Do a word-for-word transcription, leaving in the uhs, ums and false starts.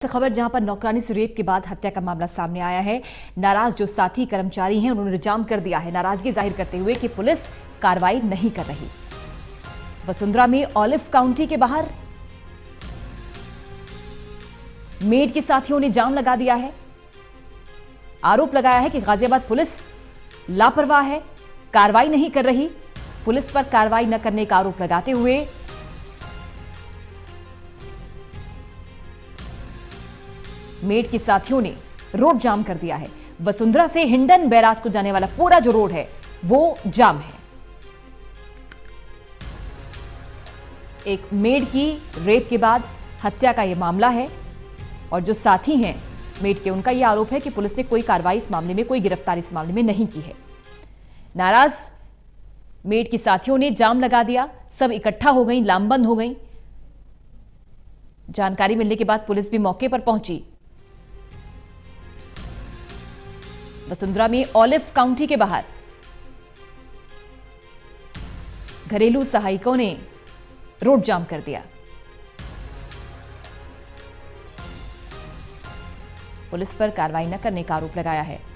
तो खबर जहां पर नौकरानी से रेप के बाद हत्या का मामला सामने आया है। नाराज जो साथी कर्मचारी हैं उन्होंने जाम कर दिया है, नाराजगी जाहिर करते हुए कि पुलिस कार्रवाई नहीं कर रही। वसुंधरा में ऑलिव काउंटी के बाहर मेड के साथियों ने जाम लगा दिया है। आरोप लगाया है कि गाजियाबाद पुलिस लापरवाह है, कार्रवाई नहीं कर रही। पुलिस पर कार्रवाई न करने का आरोप लगाते हुए मेड के साथियों ने रोड जाम कर दिया है। वसुंधरा से हिंडन बैराज को जाने वाला पूरा जो रोड है वो जाम है। एक मेड की रेप के बाद हत्या का यह मामला है और जो साथी हैं मेड के, उनका यह आरोप है कि पुलिस ने कोई कार्रवाई इस मामले में, कोई गिरफ्तारी इस मामले में नहीं की है। नाराज मेड के साथियों ने जाम लगा दिया, सब इकट्ठा हो गई, लामबंद हो गई। जानकारी मिलने के बाद पुलिस भी मौके पर पहुंची। वसुंधरा में ऑलिव काउंटी के बाहर घरेलू सहायकों ने रोड जाम कर दिया। पुलिस पर कार्रवाई न करने का आरोप लगाया है।